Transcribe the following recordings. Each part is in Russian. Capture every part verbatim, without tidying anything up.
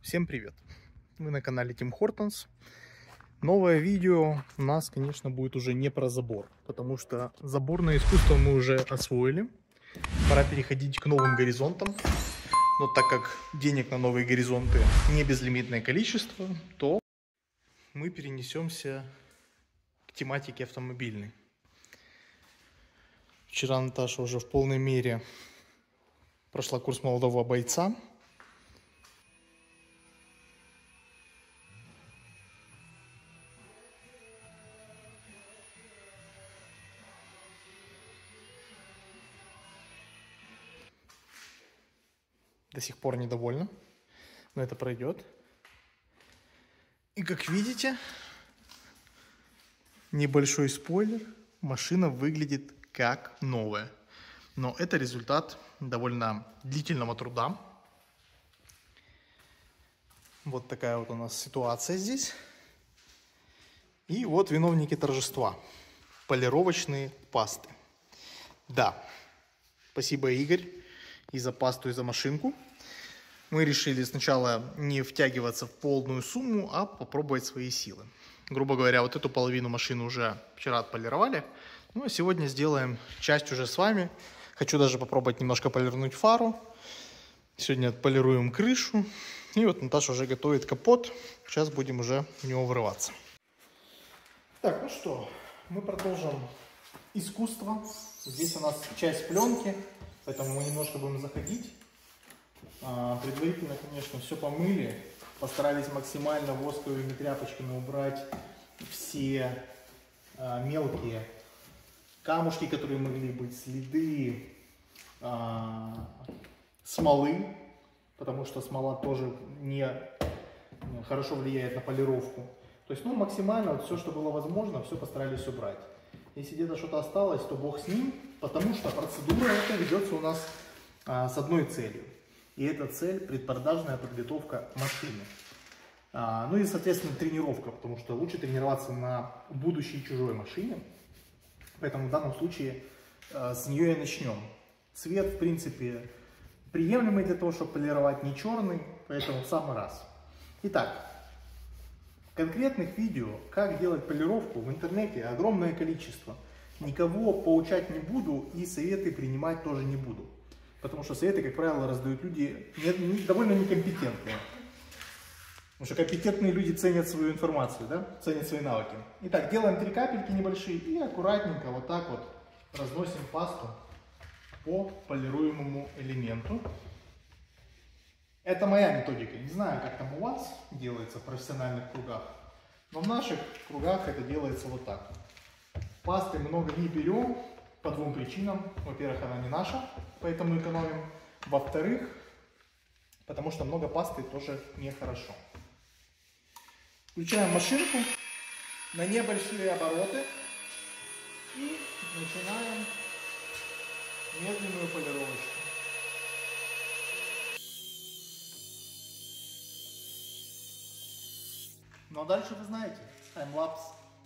Всем привет! Вы на канале Tim Hortons. Новое видео у нас, конечно, будет уже не про забор, потому что заборное искусство мы уже освоили. Пора переходить к новым горизонтам. Но так как денег на новые горизонты не безлимитное количество, то мы перенесемся к тематике автомобильной. Вчера Наташа уже в полной мере прошла курс молодого бойца. До сих пор недовольна, но это пройдет. И как видите, небольшой спойлер, машина выглядит как новая. Но это результат довольно длительного труда. Вот такая вот у нас ситуация здесь. И вот виновники торжества. Полировочные пасты. Да, спасибо, Игорь, и за пасту, и за машинку. Мы решили сначала не втягиваться в полную сумму, а попробовать свои силы. Грубо говоря, вот эту половину машины уже вчера отполировали. Ну а сегодня сделаем часть уже с вами. Хочу даже попробовать немножко полирнуть фару. Сегодня отполируем крышу. И вот Наташа уже готовит капот. Сейчас будем уже в него врываться. Так, ну что, мы продолжим искусство. Здесь у нас часть пленки, поэтому мы немножко будем заходить. А, предварительно, конечно, все помыли. Постарались максимально восковыми тряпочками убрать все а, мелкие камушки, которые могли быть, следы а, смолы, потому что смола тоже не хорошо влияет на полировку. То есть, ну, максимально вот все, что было возможно, все постарались убрать. Если где-то что-то осталось, то бог с ним, потому что процедура эта ведется у нас а, с одной целью. И эта цель – предпродажная подготовка машины. А, ну и, соответственно, тренировка, потому что лучше тренироваться на будущей чужой машине. Поэтому в данном случае а, с нее и начнем. Цвет, в принципе, приемлемый для того, чтобы полировать, не черный, поэтому в самый раз. Итак, конкретных видео, как делать полировку, в интернете огромное количество. Никого поучать не буду и советы принимать тоже не буду. Потому что советы, как правило, раздают люди не, не, довольно некомпетентные. Потому что компетентные люди ценят свою информацию, да? Ценят свои навыки. Итак, делаем три капельки небольшие и аккуратненько вот так вот разносим пасту по полируемому элементу. Это моя методика. Не знаю, как там у вас делается в профессиональных кругах, но в наших кругах это делается вот так. Пасты много не берем по двум причинам. Во-первых, она не наша, поэтому экономим. Во-вторых, потому что много пасты тоже нехорошо. Включаем машинку на небольшие обороты и начинаем медленную полировочку. Но дальше вы знаете, таймлапс.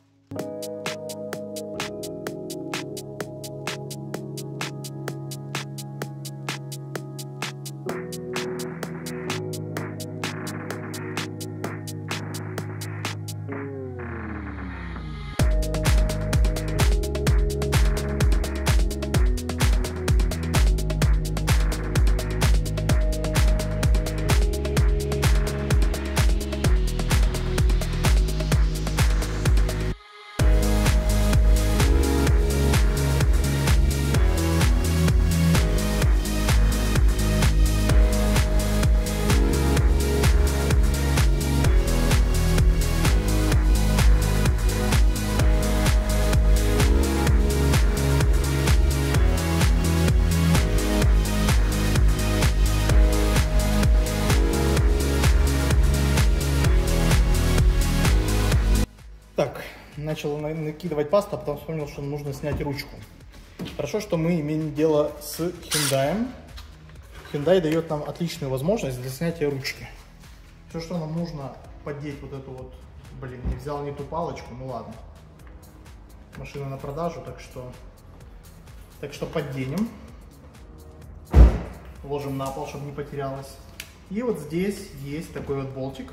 Так, начал накидывать пасту, а потом вспомнил, что нужно снять ручку. Хорошо, что мы имеем дело с Hyundai. Hyundai дает нам отличную возможность для снятия ручки. Все, что нам нужно, поддеть вот эту вот, блин, не взял не ту палочку, ну ладно. Машина на продажу, так что, так что подденем. Ложим на пол, чтобы не потерялась. И вот здесь есть такой вот болтик.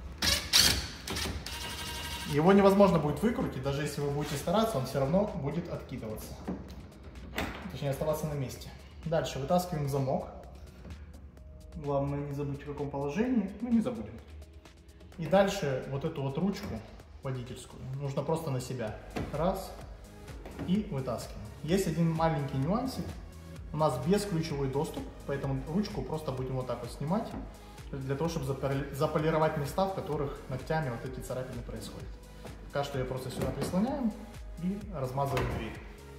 Его невозможно будет выкрутить, даже если вы будете стараться, он все равно будет откидываться. Точнее, оставаться на месте. Дальше вытаскиваем замок. Главное не забудь в каком положении, ну не забудем. И дальше вот эту вот ручку водительскую нужно просто на себя. Раз. И вытаскиваем. Есть один маленький нюансик. У нас бесключевой доступ, поэтому ручку просто будем вот так вот снимать, для того, чтобы заполировать места, в которых ногтями вот эти царапины происходят. Пока что я просто сюда прислоняем и размазываем дверь.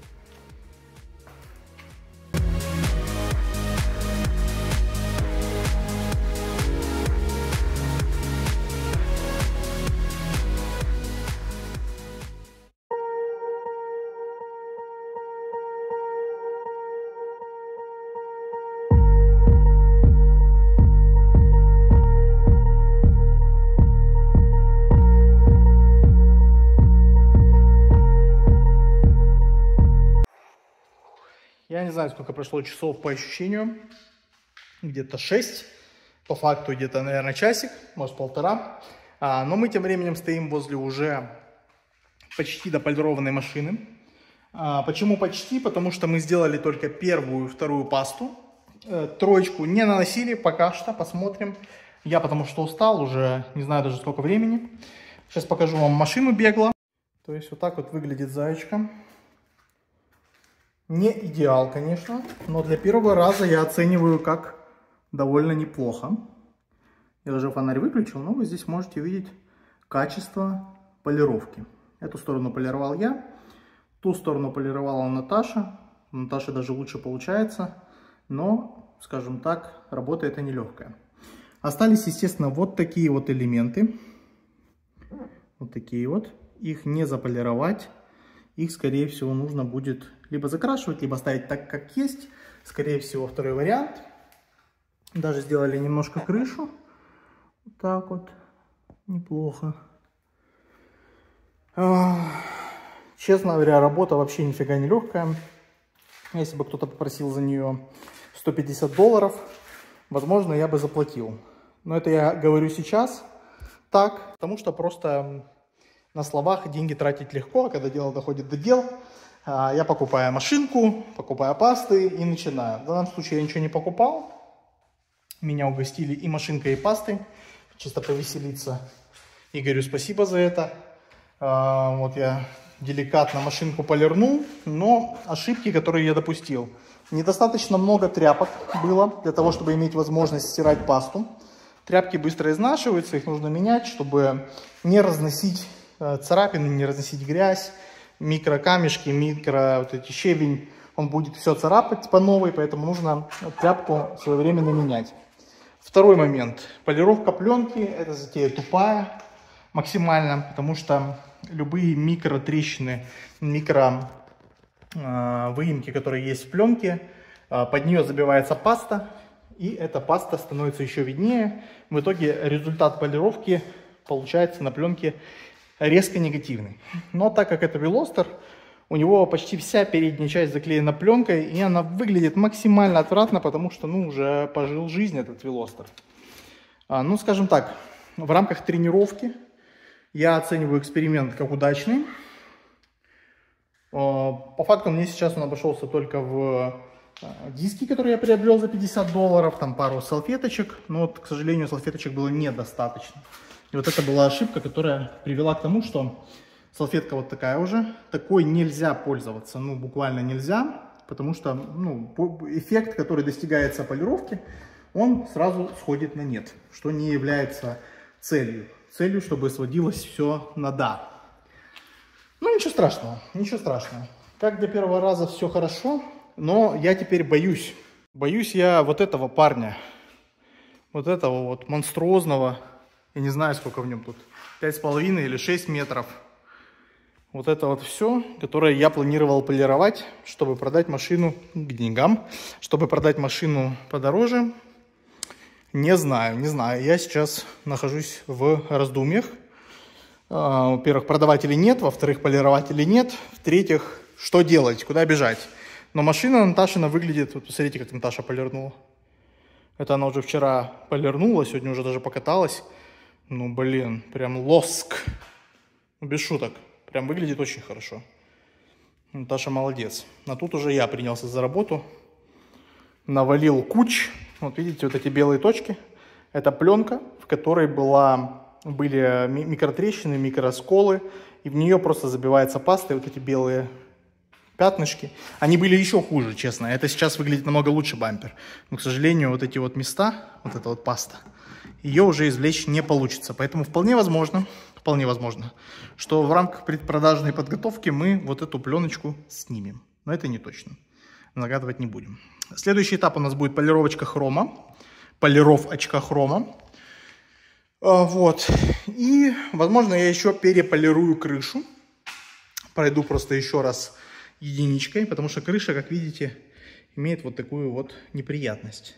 Я не знаю, сколько прошло часов по ощущению. Где-то шесть. По факту где-то, наверное, часик, может полтора. А, но мы тем временем стоим возле уже почти дополированной машины. А, почему почти? Потому что мы сделали только первую и вторую пасту. Э, троечку не наносили пока что. Посмотрим. Я потому что устал, уже не знаю даже сколько времени. Сейчас покажу вам машину бегло. То есть вот так вот выглядит заячка. Не идеал, конечно, но для первого раза я оцениваю как довольно неплохо. Я уже фонарь выключил, но вы здесь можете видеть качество полировки. Эту сторону полировал я, ту сторону полировала Наташа. У Наташи даже лучше получается, но, скажем так, работа эта нелегкая. Остались, естественно, вот такие вот элементы. Вот такие вот. Их не заполировать. Их, скорее всего, нужно будет либо закрашивать, либо ставить так, как есть. Скорее всего, второй вариант. Даже сделали немножко крышу. Вот так вот. Неплохо. Честно говоря, работа вообще нифига не легкая. Если бы кто-то попросил за нее сто пятьдесят долларов, возможно, я бы заплатил. Но это я говорю сейчас так, потому что просто... На словах деньги тратить легко, а когда дело доходит до дел, я покупаю машинку, покупаю пасты и начинаю. В данном случае я ничего не покупал. Меня угостили и машинкой, и пастой. Чисто повеселиться. Игорю спасибо за это. Вот я деликатно машинку полирнул, но ошибки, которые я допустил. Недостаточно много тряпок было для того, чтобы иметь возможность стирать пасту. Тряпки быстро изнашиваются, их нужно менять, чтобы не разносить царапины, не разносить грязь, микрокамешки, микро вот эти щебень, он будет все царапать по новой, поэтому нужно тряпку своевременно менять. Второй момент. Полировка пленки, это затея тупая максимально, потому что любые микротрещины, микро э, выемки, которые есть в пленке, э, под нее забивается паста, и эта паста становится еще виднее. В итоге результат полировки получается на пленке резко негативный. Но так как это Veloster, у него почти вся передняя часть заклеена пленкой, и она выглядит максимально отвратно, потому что, ну, уже пожил жизнь этот Veloster. А, ну, скажем так, в рамках тренировки я оцениваю эксперимент как удачный. А, по факту мне сейчас он обошелся только в диски, которые я приобрел за пятьдесят долларов, там пару салфеточек, но вот, к сожалению, салфеточек было недостаточно. И вот это была ошибка, которая привела к тому, что салфетка вот такая уже. Такой нельзя пользоваться, ну буквально нельзя, потому что ну, эффект, который достигается полировки, он сразу сходит на нет, что не является целью. Целью, чтобы сводилось все на да. Ну ничего страшного, ничего страшного. Как для первого раза все хорошо, но я теперь боюсь. Боюсь я вот этого парня, вот этого вот монструозного. Я не знаю, сколько в нем тут, пять с половиной или шесть метров. Вот это вот все, которое я планировал полировать, чтобы продать машину к деньгам, чтобы продать машину подороже. Не знаю, не знаю. Я сейчас нахожусь в раздумьях. Во-первых, продавать или нет, во-вторых, полировать или нет, в-третьих, что делать, куда бежать. Но машина Наташина выглядит, вот посмотрите, как Наташа полирнула. Это она уже вчера полирнула, сегодня уже даже покаталась. Ну, блин, прям лоск. Без шуток. Прям выглядит очень хорошо. Наташа молодец. А тут уже я принялся за работу. Навалил куч. Вот видите, вот эти белые точки. Это пленка, в которой была, были микротрещины, микросколы. И в нее просто забивается паста. И вот эти белые пятнышки. Они были еще хуже, честно. Это сейчас выглядит намного лучше бампер. Но, к сожалению, вот эти вот места, вот эта вот паста, ее уже извлечь не получится. Поэтому вполне возможно, вполне возможно, что в рамках предпродажной подготовки мы вот эту пленочку снимем. Но это не точно. Загадывать не будем. Следующий этап у нас будет полировочка хрома. Полировочка хрома. Вот. И, возможно, я еще переполирую крышу. Пройду просто еще раз единичкой, потому что крыша, как видите, имеет вот такую вот неприятность.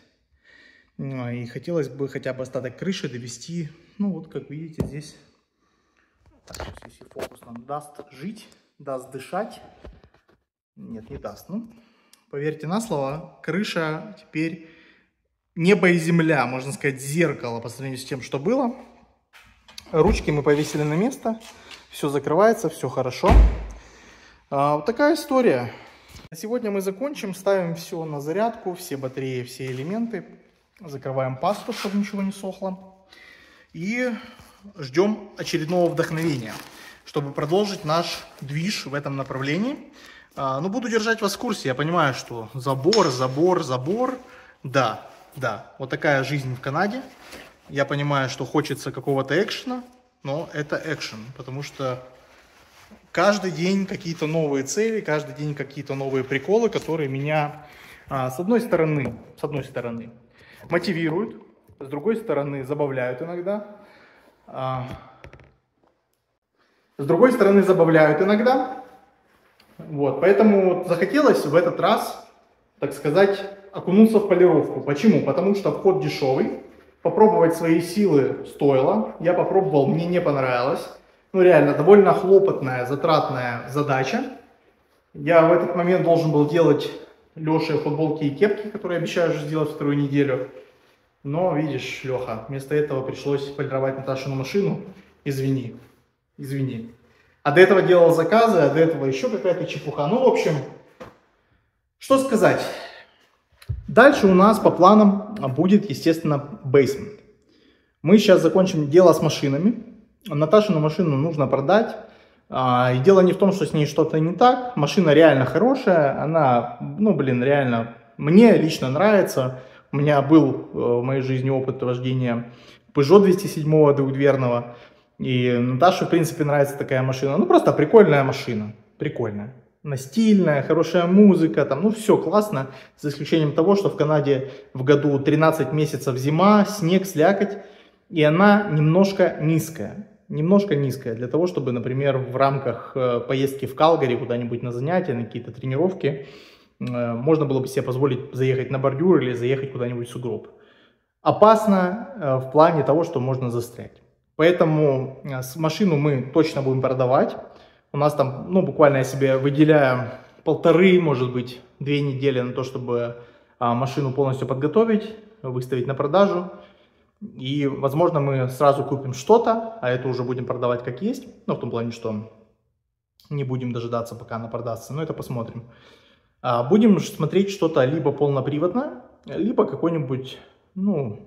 И хотелось бы хотя бы остаток крыши довести, ну вот как видите здесь. Так, сейчас, если фокус нам даст жить, даст дышать. Нет, не даст. Ну, поверьте на слово, крыша теперь небо и земля, можно сказать, зеркало по сравнению с тем, что было. Ручки мы повесили на место, все закрывается, все хорошо. А, вот такая история. На сегодня мы закончим, ставим все на зарядку, все батареи, все элементы. Закрываем пасту, чтобы ничего не сохло. И ждем очередного вдохновения, чтобы продолжить наш движ в этом направлении. А, ну, буду держать вас в курсе. Я понимаю, что забор, забор, забор. Да, да, вот такая жизнь в Канаде. Я понимаю, что хочется какого-то экшена, но это экшен, потому что каждый день какие-то новые цели, каждый день какие-то новые приколы, которые меня, а, с одной стороны, с одной стороны, мотивируют, с другой стороны, забавляют иногда. А, с другой стороны, забавляют иногда. Вот, поэтому захотелось в этот раз, так сказать, окунуться в полировку. Почему? Потому что вход дешевый. Попробовать свои силы стоило. Я попробовал, мне не понравилось. Ну, реально, довольно хлопотная, затратная задача. Я в этот момент должен был делать Леше футболки и кепки, которые обещаю уже сделать вторую неделю. Но, видишь, Леха, вместо этого пришлось полировать Наташину машину. Извини, извини. А до этого делал заказы, а до этого еще какая-то чепуха. Ну, в общем, что сказать. Дальше у нас по планам будет, естественно, бейсмент. Мы сейчас закончим дело с машинами. Наташину машину нужно продать. И дело не в том, что с ней что-то не так. Машина реально хорошая. Она, ну, блин, реально мне лично нравится. У меня был в моей жизни опыт вождения Peugeot двести семь двухдверного. И Наташе, в принципе, нравится такая машина. Ну, просто прикольная машина. Прикольная. Она стильная, хорошая музыка. Там, ну, все классно. За исключением того, что в Канаде в году тринадцать месяцев зима, снег, слякоть. И она немножко низкая. Немножко низкая. Для того, чтобы, например, в рамках поездки в Калгари куда-нибудь на занятия, на какие-то тренировки, можно было бы себе позволить заехать на бордюр или заехать куда-нибудь в сугроб. Опасно в плане того, что можно застрять. Поэтому машину мы точно будем продавать. У нас там, ну, буквально я себе выделяю полторы, может быть, две недели на то, чтобы машину полностью подготовить, выставить на продажу. И, возможно, мы сразу купим что-то, а это уже будем продавать как есть. Ну, в том плане, что не будем дожидаться, пока она продастся. Но это посмотрим. Будем смотреть что-то либо полноприводное, либо какой-нибудь, ну,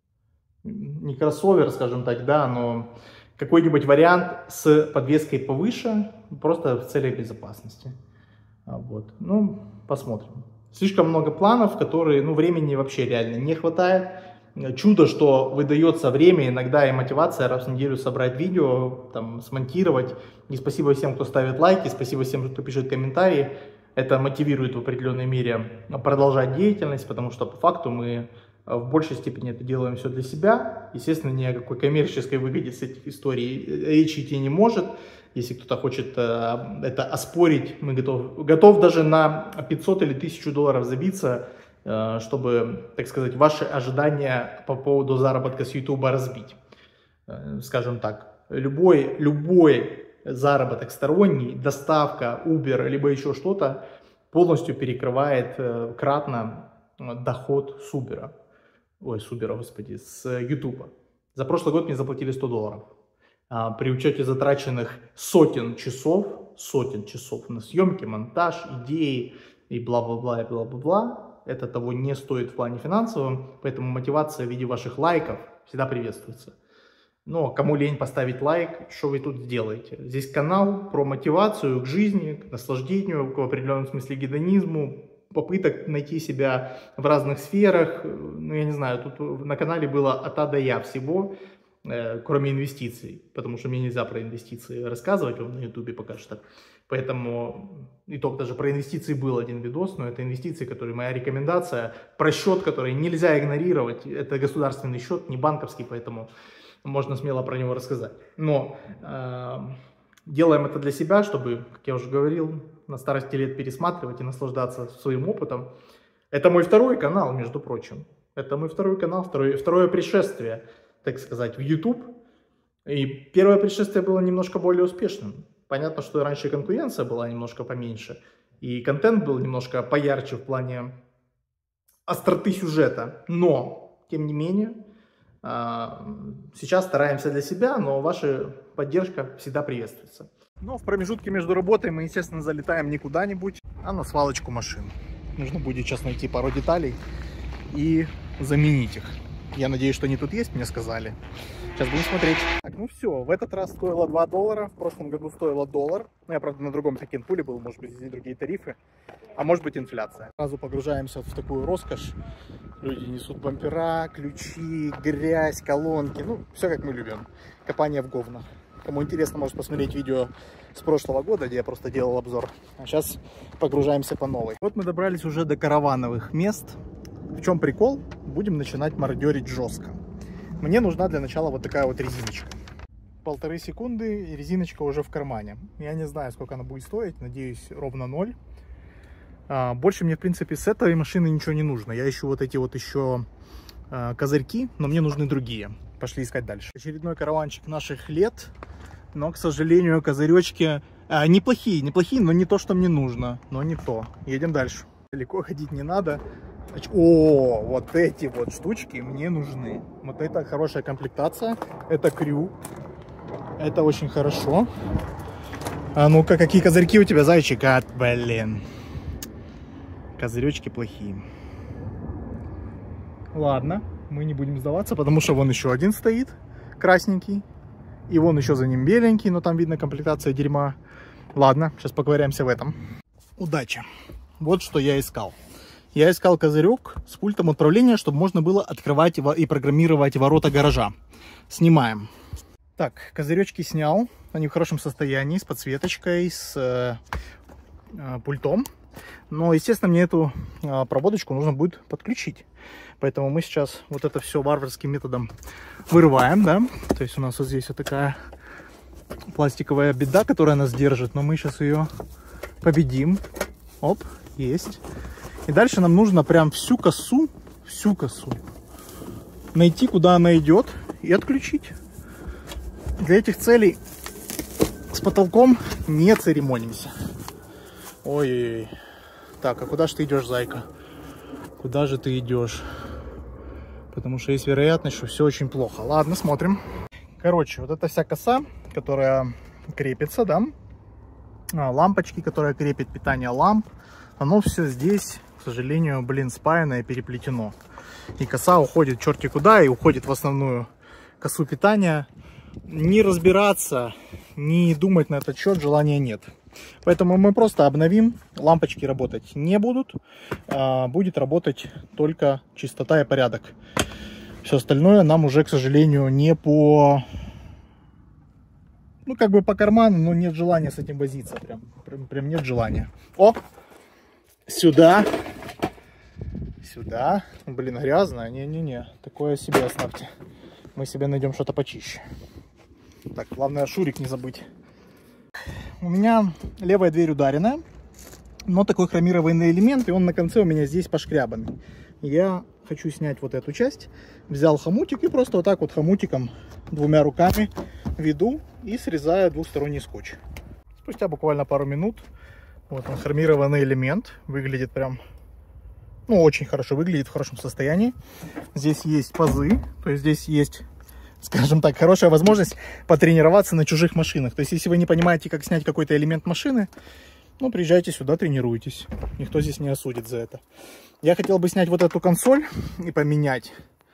не кроссовер, скажем так, да, но какой-нибудь вариант с подвеской повыше, просто в целях безопасности. Вот. Ну, посмотрим. Слишком много планов, которые, ну, времени вообще реально не хватает. Чудо, что выдается время, иногда и мотивация раз в неделю собрать видео, там, смонтировать. И спасибо всем, кто ставит лайки, спасибо всем, кто пишет комментарии. Это мотивирует в определенной мере продолжать деятельность, потому что по факту мы в большей степени это делаем все для себя. Естественно, ни о какой коммерческой выгоде с этих историй речи идти не может. Если кто-то хочет это оспорить, мы готов, готов даже на пятьсот или тысячу долларов забиться, чтобы, так сказать, ваши ожидания по поводу заработка с YouTube разбить. Скажем так, любой, любой заработок сторонний, доставка, Uber, либо еще что-то, полностью перекрывает кратно доход с Uber. ой, с Uber, господи, с YouTube. За прошлый год мне заплатили сто долларов. А, при учете затраченных сотен часов, сотен часов на съемки, монтаж, идеи и бла-бла-бла, и бла-бла-бла, это того не стоит в плане финансовом, поэтому мотивация в виде ваших лайков всегда приветствуется. Но кому лень поставить лайк, что вы тут сделаете? Здесь канал про мотивацию к жизни, к наслаждению, к определенном смысле гедонизму, попыток найти себя в разных сферах. Ну, я не знаю, тут на канале было от А до Я всего, э, кроме инвестиций, потому что мне нельзя про инвестиции рассказывать вам на ютубе пока что. Поэтому и только даже про инвестиции был один видос, но это инвестиции, которые моя рекомендация, про счет, который нельзя игнорировать. Это государственный счет, не банковский, поэтому можно смело про него рассказать. Но э, делаем это для себя, чтобы, как я уже говорил, на старости лет пересматривать и наслаждаться своим опытом. Это мой второй канал, между прочим. Это мой второй канал, второе, второе пришествие, так сказать, в YouTube. И первое пришествие было немножко более успешным. Понятно, что раньше конкуренция была немножко поменьше, и контент был немножко поярче в плане остроты сюжета. Но, тем не менее, сейчас стараемся для себя, но ваша поддержка всегда приветствуется. Но в промежутке между работой мы, естественно, залетаем не куда-нибудь, а на свалочку машин. Нужно будет сейчас найти пару деталей и заменить их. Я надеюсь, что они тут есть, мне сказали. Сейчас будем смотреть. Так, ну все, в этот раз стоило два доллара, в прошлом году стоило доллар. Ну, я, правда, на другом Хакенпуле был, может быть, здесь другие тарифы, а может быть, инфляция. Сразу погружаемся в такую роскошь. Люди несут бампера, ключи, грязь, колонки, ну, все как мы любим. Копание в говнах. Кому интересно, может посмотреть видео с прошлого года, где я просто делал обзор. А сейчас погружаемся по новой. Вот мы добрались уже до каравановых мест. В чем прикол? Будем начинать мародерить жестко. Мне нужна для начала вот такая вот резиночка. Полторы секунды, и резиночка уже в кармане. Я не знаю, сколько она будет стоить. Надеюсь, ровно ноль. А, больше мне, в принципе, с этой машины ничего не нужно. Я ищу вот эти вот еще а, козырьки, но мне нужны другие. Пошли искать дальше. Очередной караванчик наших лет. Но, к сожалению, козыречки а, неплохие, неплохие, но не то, что мне нужно. Но не то. Едем дальше. Далеко ходить не надо. О, вот эти вот штучки мне нужны. Вот это хорошая комплектация. Это крю. Это очень хорошо. А ну-ка, какие козырьки у тебя, зайчик? А, блин. Козыречки плохие. Ладно, мы не будем сдаваться, потому что вон еще один стоит, красненький. И вон еще за ним беленький, но там видно комплектация дерьма. Ладно, сейчас поковыряемся в этом. Удачи. Вот что я искал. Я искал козырек с пультом управления, чтобы можно было открывать и программировать ворота гаража. Снимаем. Так, козыречки снял. Они в хорошем состоянии, с подсветочкой, с э, э, пультом. Но, естественно, мне эту э, проводочку нужно будет подключить. Поэтому мы сейчас вот это все варварским методом вырываем, да. То есть у нас вот здесь вот такая пластиковая беда, которая нас держит. Но мы сейчас ее победим. Оп, есть. И дальше нам нужно прям всю косу, всю косу найти, куда она идет, и отключить. Для этих целей с потолком не церемонимся. Ой-ой-ой. Так, а куда же ты идешь, зайка? Куда же ты идешь? Потому что есть вероятность, что все очень плохо. Ладно, смотрим. Короче, вот эта вся коса, которая крепится, да, лампочки, которая крепит питание ламп, оно все здесь, к сожалению, блин, спаяно и переплетено. И коса уходит черти куда, и уходит в основную косу питания. Не разбираться, не думать на этот счет желания нет. Поэтому мы просто обновим. Лампочки работать не будут. А будет работать только чистота и порядок. Все остальное нам уже, к сожалению, не по... Ну, как бы по карману, но нет желания с этим возиться. Прям, прям, прям нет желания. О! Сюда. Сюда. Блин, грязно. Не-не-не. Такое себе оставьте. Мы себе найдем что-то почище. Так, главное шурик не забыть. У меня левая дверь ударенная, но такой хромированный элемент, и он на конце у меня здесь пошкрябанный. Я хочу снять вот эту часть. Взял хомутик и просто вот так вот хомутиком двумя руками веду и срезаю двухсторонний скотч. Спустя буквально пару минут вот он, хромированный элемент, выглядит прям Ну, очень хорошо выглядит, в хорошем состоянии. Здесь есть пазы, то есть здесь есть, скажем так, хорошая возможность потренироваться на чужих машинах. То есть если вы не понимаете, как снять какой-то элемент машины, ну, приезжайте сюда, тренируйтесь. Никто здесь не осудит за это. Я хотел бы снять вот эту консоль и поменять.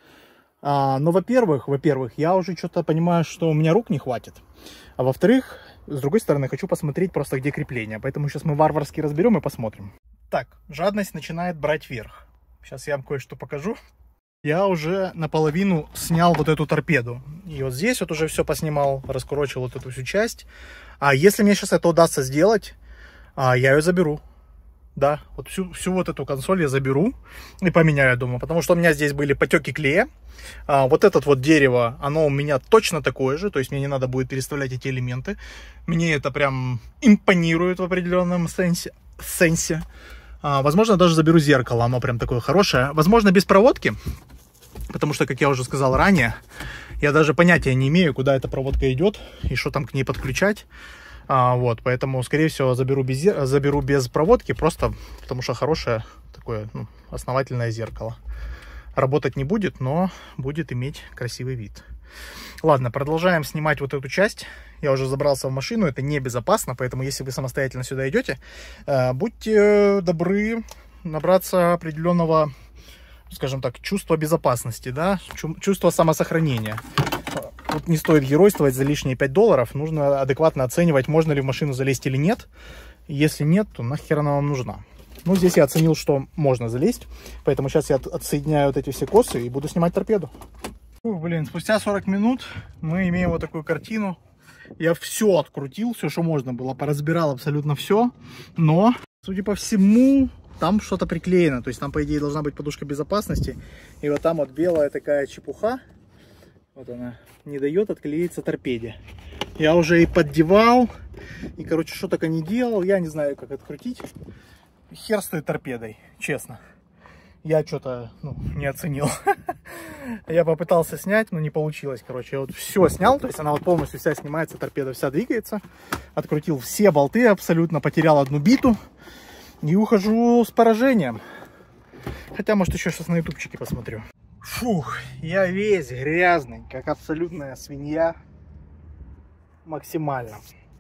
А, но, во-первых, во-первых, я уже что-то понимаю, что у меня рук не хватит. А во-вторых, с другой стороны, хочу посмотреть просто, где крепление. Поэтому сейчас мы варварски разберем и посмотрим. Так, жадность начинает брать верх. Сейчас я вам кое-что покажу. Я уже наполовину снял вот эту торпеду. И вот здесь вот уже все поснимал, раскурочил вот эту всю часть. А если мне сейчас это удастся сделать, я ее заберу. Да, вот всю, всю вот эту консоль я заберу и поменяю, я думаю. Потому что у меня здесь были потеки клея. А, вот это вот дерево, оно у меня точно такое же. То есть мне не надо будет переставлять эти элементы. Мне это прям импонирует в определенном сенсе. сенсе. А, возможно, даже заберу зеркало. Оно прям такое хорошее. Возможно, без проводки. Потому что, как я уже сказал ранее, я даже понятия не имею, куда эта проводка идет и что там к ней подключать. А, вот, поэтому, скорее всего, заберу без, заберу без проводки, просто потому что хорошее такое, ну, основательное зеркало. Работать не будет, но будет иметь красивый вид. Ладно, продолжаем снимать вот эту часть. Я уже забрался в машину, это небезопасно, поэтому если вы самостоятельно сюда идете, будьте добры набраться определенного, скажем так, чувства безопасности, да, чувства самосохранения. Тут не стоит геройствовать за лишние пять долларов. Нужно адекватно оценивать, можно ли в машину залезть или нет. Если нет, то нахер она вам нужна. Ну, здесь я оценил, что можно залезть. Поэтому сейчас я отсоединяю вот эти все косы и буду снимать торпеду. Фу, блин, спустя сорок минут мы имеем вот такую картину. Я все открутил, все, что можно было. Поразбирал абсолютно все. Но, судя по всему, там что-то приклеено. То есть там, по идее, должна быть подушка безопасности. И вот там вот белая такая чепуха. Вот она не дает отклеиться торпеде. Я уже и поддевал, и, короче, что только не делал. Я не знаю, как открутить. Хер с той торпедой, честно. Я что-то, ну, не оценил. Я попытался снять, но не получилось. Короче, я вот все снял. То есть она вот полностью вся снимается, торпеда вся двигается. Открутил все болты абсолютно, потерял одну биту. И ухожу с поражением. Хотя, может, еще сейчас на ютубчике посмотрю. Фух, я весь грязный, как абсолютная свинья, максимально.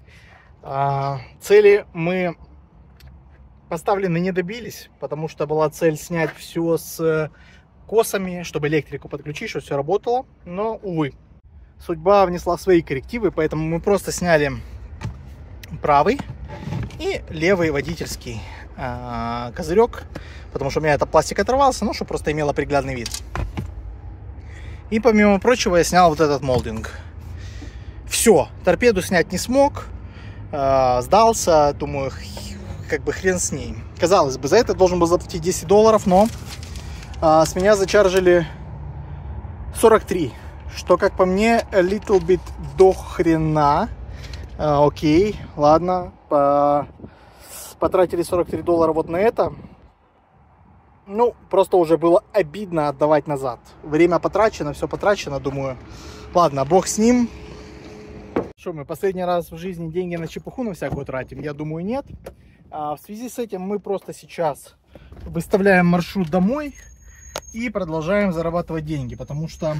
А, цели мы поставлены не добились, потому что была цель снять все с косами, чтобы электрику подключить, чтобы все работало. Но, увы, судьба внесла свои коррективы, поэтому мы просто сняли правый и левый водительский а, козырек, потому что у меня этот пластик оторвался, ну, чтобы просто имело приглядный вид. И помимо прочего я снял вот этот молдинг. Все, торпеду снять не смог, э, сдался, думаю, как бы хрен с ней. Казалось бы, за это должен был заплатить десять долларов, но э, с меня зачаржили сорок три, что, как по мне, a little bit до хрена. Э, окей, ладно, по... потратили сорок три доллара вот на это. Ну, просто уже было обидно отдавать назад. Время потрачено, все потрачено, думаю. Ладно, бог с ним. Что, мы последний раз в жизни деньги на чепуху на всякую тратим? Я думаю, нет. А в связи с этим мы просто сейчас выставляем маршрут домой и продолжаем зарабатывать деньги. Потому что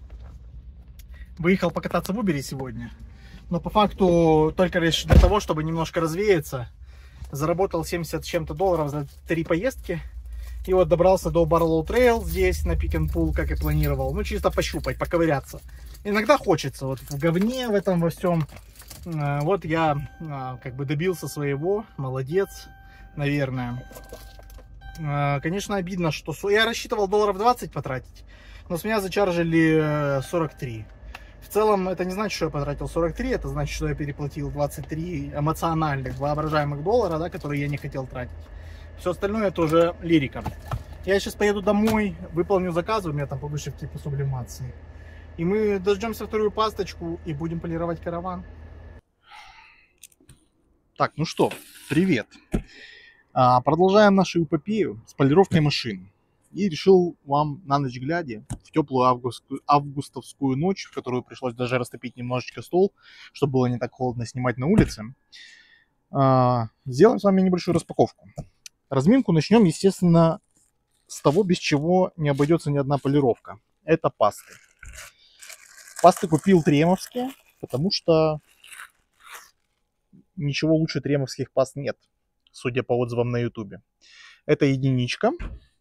выехал покататься в Uber сегодня. Но по факту только лишь для того, чтобы немножко развеяться. Заработал семьдесят с чем-то долларов за три поездки. И вот добрался до Barlow Trail здесь, на Pick and Pull, как и планировал. Ну, чисто пощупать, поковыряться. Иногда хочется, вот в говне в этом во всем. Вот я как бы добился своего. Молодец, наверное. Конечно, обидно, что... Я рассчитывал долларов двадцать потратить, но с меня зачаржили сорок три. В целом, это не значит, что я потратил сорок три. Это значит, что я переплатил двадцать три эмоциональных, воображаемых доллара, да, которые я не хотел тратить. Все остальное это уже лирика. Я сейчас поеду домой, выполню заказы, у меня там повыше типа сублимации. И мы дождемся вторую пасточку и будем полировать караван. Так, ну что, привет. А, продолжаем нашу эпопею с полировкой машин. И решил вам на ночь глядя, в теплую августовскую, августовскую ночь, в которую пришлось даже растопить немножечко стол, чтобы было не так холодно снимать на улице, а, сделаем с вами небольшую распаковку. Разминку начнем, естественно, с того, без чего не обойдется ни одна полировка. Это пасты. Пасты купил тремовские, потому что ничего лучше тремовских паст нет, судя по отзывам на ютубе. Это единичка.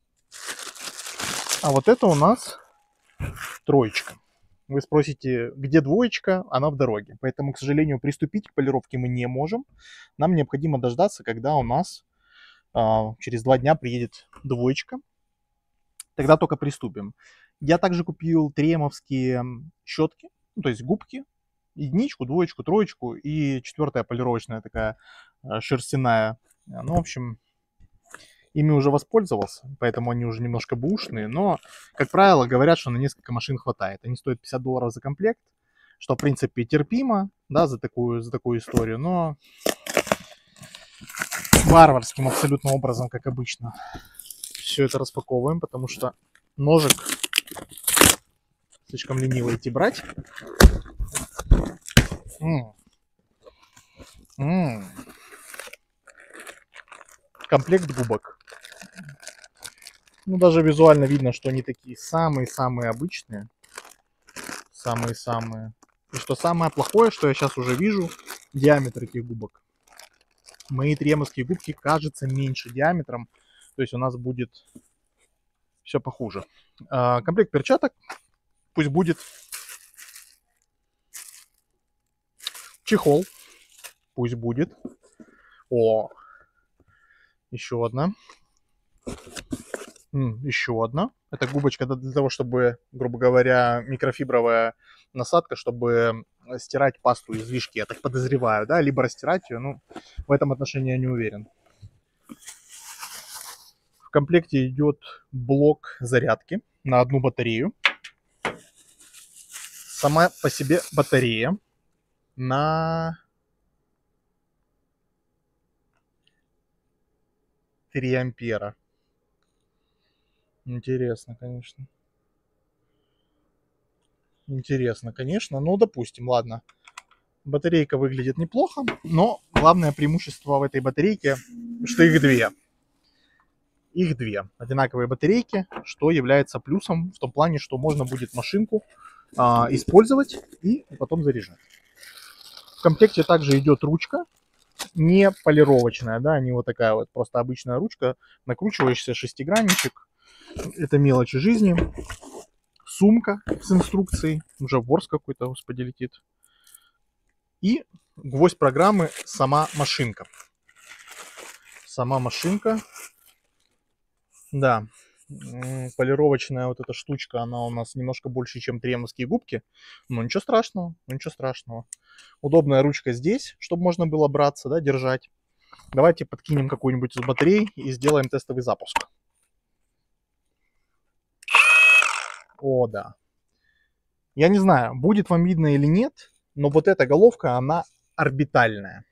А вот это у нас троечка. Вы спросите, где двоечка? Она в дороге. Поэтому, к сожалению, приступить к полировке мы не можем. Нам необходимо дождаться, когда у нас а, через два дня приедет двоечка. Тогда только приступим. Я также купил тремовские щетки, ну, то есть губки. Единичку, двоечку, троечку и четвертая полировочная такая шерстяная. Ну, в общем, ими уже воспользовался, поэтому они уже немножко бэушные, но, как правило, говорят, что на несколько машин хватает. Они стоят пятьдесят долларов за комплект, что, в принципе, терпимо, да, за такую, за такую историю, но варварским абсолютно образом, как обычно, все это распаковываем, потому что ножик слишком лениво идти брать. М-м. М-м. Комплект губок. Ну, даже визуально видно, что они такие самые-самые обычные. Самые-самые. И что самое плохое, что я сейчас уже вижу, диаметр этих губок. Мои тремовские губки кажутся меньше диаметром. То есть у нас будет все похуже. А, комплект перчаток. Пусть будет. Чехол. Пусть будет. О, еще одна. М, еще одна. Это губочка для того, чтобы, грубо говоря, микрофибровая насадка, чтобы стирать пасту излишки, я так подозреваю, да, либо растирать ее, ну, в этом отношении я не уверен. В комплекте идет блок зарядки на одну батарею. Сама по себе батарея на три ампера. Интересно, конечно. Интересно, конечно. Ну, допустим, ладно. Батарейка выглядит неплохо, но главное преимущество в этой батарейке, что их две. Их две одинаковые батарейки, что является плюсом в том плане, что можно будет машинку а, использовать и потом заряжать. В комплекте также идет ручка, не полировочная, да, не вот такая вот просто обычная ручка, накручиваешься шестигранничек, это мелочи жизни. Сумка с инструкцией, уже ворс какой-то, господи, летит. И гвоздь программы сама машинка. Сама машинка. Да, полировочная вот эта штучка, она у нас немножко больше, чем тремовские губки. Но ничего страшного, ничего страшного. Удобная ручка здесь, чтобы можно было браться, да, держать. Давайте подкинем какую-нибудь из батарей и сделаем тестовый запуск. О, да. Я не знаю, будет вам видно или нет, но вот эта головка, она орбитальная.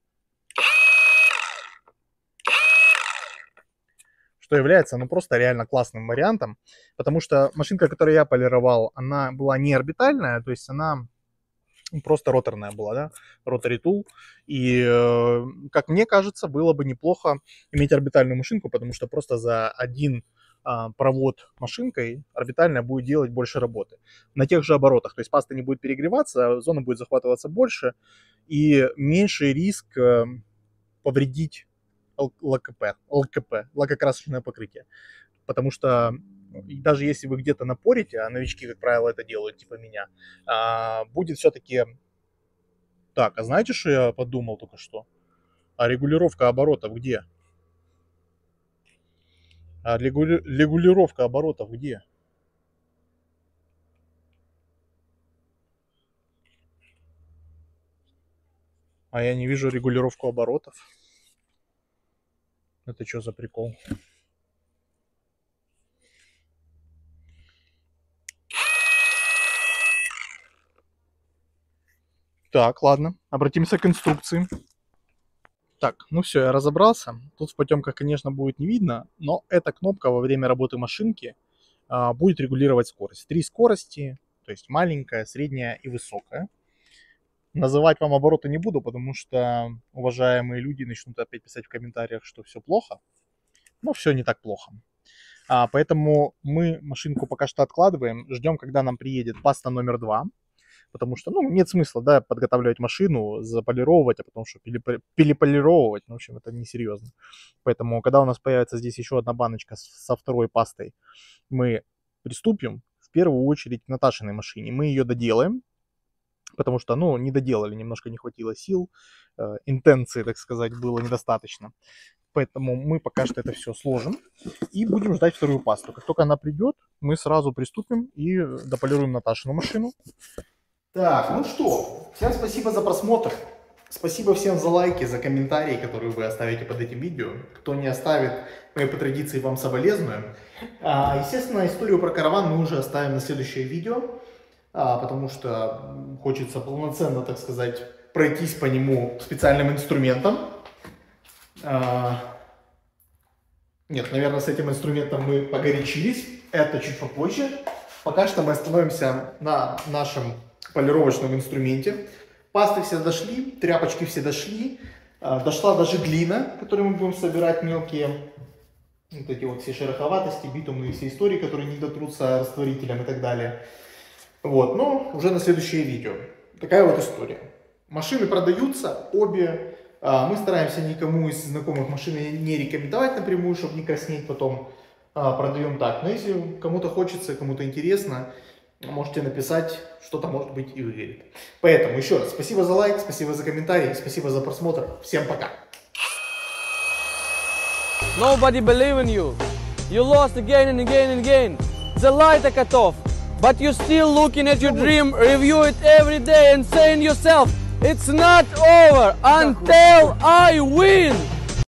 Что является, ну, просто реально классным вариантом, потому что машинка, которую я полировал, она была не орбитальная, то есть она просто роторная была, да, rotary tool, и, э, как мне кажется, было бы неплохо иметь орбитальную машинку, потому что просто за один а, провод машинкой орбитальная будет делать больше работы на тех же оборотах, то есть паста не будет перегреваться, зона будет захватываться больше, и меньший риск э, повредить ЛКП, ЛКП, лакокрасочное покрытие. Потому что даже если вы где-то напорите, а новички, как правило, это делают, типа меня, а, будет все-таки... Так, а знаете, что я подумал только что? А регулировка оборотов где? А регули... регулировка оборотов где? А я не вижу регулировку оборотов. Это что за прикол? Так, ладно. Обратимся к инструкции. Так, ну все, я разобрался. Тут в потемках, конечно, будет не видно, но эта кнопка во время работы машинки а, будет регулировать скорость. Три скорости, то есть маленькая, средняя и высокая. Называть вам обороты не буду, потому что уважаемые люди начнут опять писать в комментариях, что все плохо. Но все не так плохо. А, поэтому мы машинку пока что откладываем, ждем, когда нам приедет паста номер два. Потому что, ну, нет смысла, да, подготавливать машину, заполировывать, а потом что, переполировывать, ну, в общем, это несерьезно. Поэтому, когда у нас появится здесь еще одна баночка со второй пастой, мы приступим в первую очередь к Наташиной машине. Мы ее доделаем, потому что, ну, не доделали, немножко не хватило сил, э, интенции, так сказать, было недостаточно. Поэтому мы пока что это все сложим и будем ждать вторую пасту. Как только она придет, мы сразу приступим и дополируем Наташину машину. Так, ну что, всем спасибо за просмотр. Спасибо всем за лайки, за комментарии, которые вы оставите под этим видео. Кто не оставит, мы по традиции вам соболезную. А, естественно, историю про караван мы уже оставим на следующее видео, а, потому что хочется полноценно, так сказать, пройтись по нему специальным инструментом. А, нет, наверное, с этим инструментом мы погорячились. Это чуть попозже. Пока что мы остановимся на нашем полировочном инструменте. Пасты все дошли, тряпочки все дошли, дошла даже глина, которую мы будем собирать мелкие, вот эти вот все шероховатости, битумные все истории, которые не дотрутся растворителем и так далее. Вот, но уже на следующее видео. Такая вот история. Машины продаются, обе. Мы стараемся никому из знакомых машин не рекомендовать напрямую, чтобы не краснеть потом. Продаем так. Но если кому-то хочется, кому-то интересно, можете написать, что-то может быть и выгорит. Поэтому еще раз спасибо за лайк, спасибо за комментарий, спасибо за просмотр. Всем пока. Nobody believe in you. You lost again and again and again. The light cut off. But you're still looking at your dream, review it every day and saying yourself, it's not over until I win.